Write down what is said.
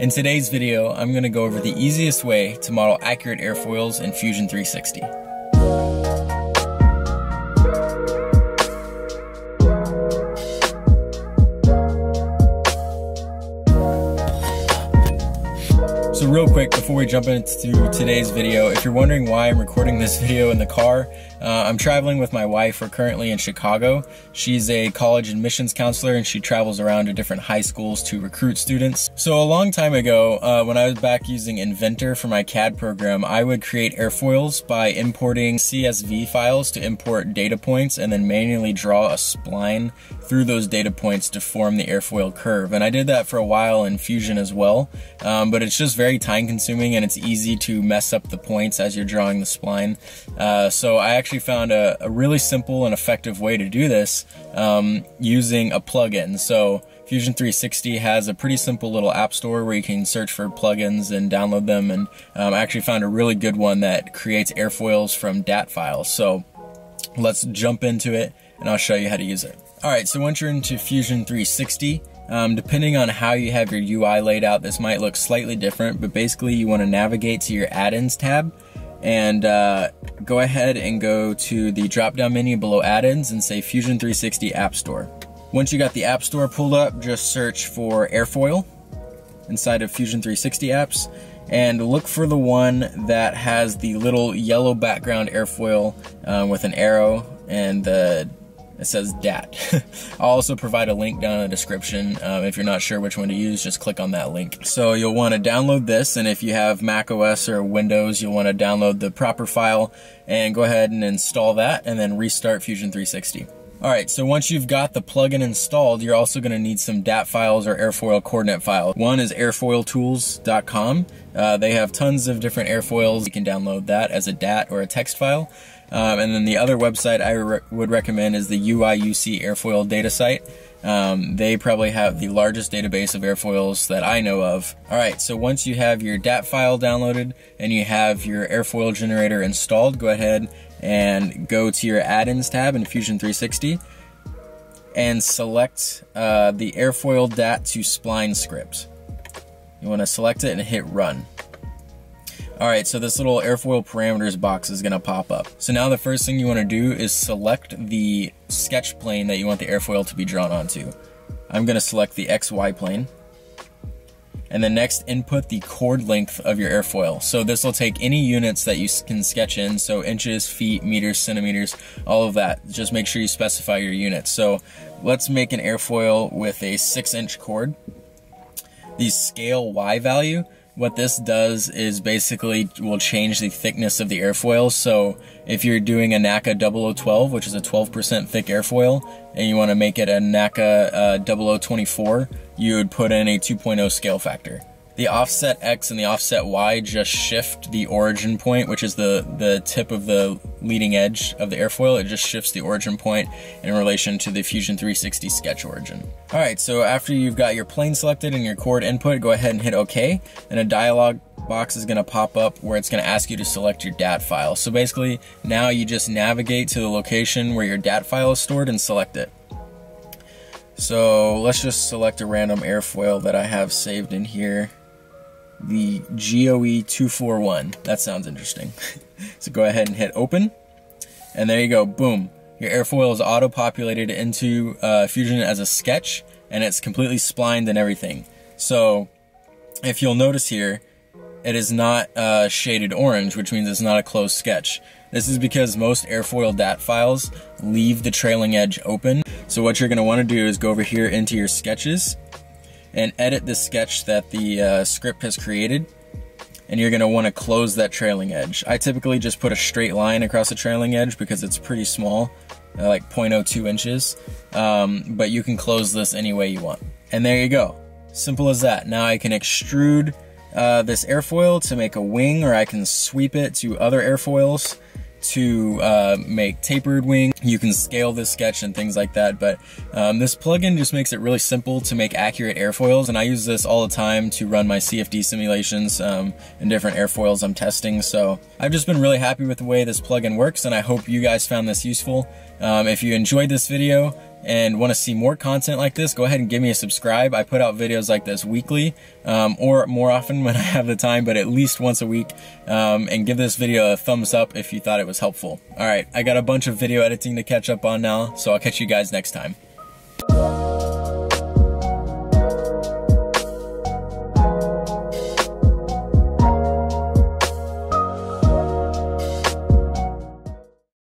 In today's video, I'm going to go over the easiest way to model accurate airfoils in Fusion 360. So real quick, before we jump into today's video, if you're wondering why I'm recording this video in the car, I'm traveling with my wife. We're currently in Chicago. She's a college admissions counselor and she travels around to different high schools to recruit students. So a long time ago, when I was back using Inventor for my CAD program, I would create airfoils by importing CSV files to import data points and then manually draw a spline through those data points to form the airfoil curve. And I did that for a while in Fusion as well, but it's just very time consuming and it's easy to mess up the points as you're drawing the spline. So I actually found a really simple and effective way to do this using a plugin. So Fusion 360 has a pretty simple little app store where you can search for plugins and download them, and I actually found a really good one that creates airfoils from DAT files. So let's jump into it and I'll show you how to use it. Alright, so once you're into Fusion 360, depending on how you have your UI laid out, this might look slightly different, but basically you want to navigate to your add-ins tab and go ahead and go to the drop-down menu below add-ins and say Fusion 360 App Store. Once you got the App Store pulled up, just search for airfoil inside of Fusion 360 apps and look for the one that has the little yellow background airfoil with an arrow and it says DAT. I'll also provide a link down in the description. If you're not sure which one to use, just click on that link. So you'll want to download this, and if you have Mac OS or Windows, you'll want to download the proper file and go ahead and install that and then restart Fusion 360. Alright, so once you've got the plugin installed, you're also going to need some DAT files or airfoil coordinate files. One is airfoiltools.com. They have tons of different airfoils. You can download that as a DAT or a text file. And then the other website I would recommend is the UIUC airfoil data site. They probably have the largest database of airfoils that I know of. Alright, so once you have your DAT file downloaded and you have your airfoil generator installed, go ahead and go to your add-ins tab in Fusion 360 and select the airfoil DAT to spline script. You want to select it and hit run. Alright, so this little airfoil parameters box is going to pop up. So now the first thing you want to do is select the sketch plane that you want the airfoil to be drawn onto. I'm going to select the XY plane. And then next, input the chord length of your airfoil. So this will take any units that you can sketch in, so inches, feet, meters, centimeters, all of that. Just make sure you specify your units. So let's make an airfoil with a 6-inch chord. The scale Y value, what this does is basically will change the thickness of the airfoil. So if you're doing a NACA 0012, which is a 12% thick airfoil, and you want to make it a NACA 0024, you would put in a 2.0 scale factor. The offset X and the offset Y just shift the origin point, which is the tip of the leading edge of the airfoil. It just shifts the origin point in relation to the Fusion 360 sketch origin. Alright, so after you've got your plane selected and your chord input, go ahead and hit OK, and a dialog box is going to pop up where it's going to ask you to select your DAT file. So basically, now you just navigate to the location where your DAT file is stored and select it. So let's just select a random airfoil that I have saved in here. The GOE 241. That sounds interesting. So go ahead and hit open. And there you go. Boom. Your airfoil is auto-populated into Fusion as a sketch, and it's completely splined and everything. So if you'll notice here, it is not shaded orange, which means it's not a closed sketch. This is because most airfoil DAT files leave the trailing edge open. So what you're going to want to do is go over here into your sketches and edit the sketch that the script has created, and you're going to want to close that trailing edge. I typically just put a straight line across the trailing edge because it's pretty small, like 0.02 inches, but you can close this any way you want. And there you go. Simple as that. Now I can extrude this airfoil to make a wing, or I can sweep it to other airfoils to make tapered wing. You can scale this sketch and things like that, but this plugin just makes it really simple to make accurate airfoils, and I use this all the time to run my CFD simulations and different airfoils I'm testing. So I've just been really happy with the way this plugin works, and I hope you guys found this useful. If you enjoyed this video, and want to see more content like this, go ahead and give me a subscribe. I put out videos like this weekly, or more often when I have the time, but at least once a week. And give this video a thumbs up if you thought it was helpful. All right, I got a bunch of video editing to catch up on now, so I'll catch you guys next time.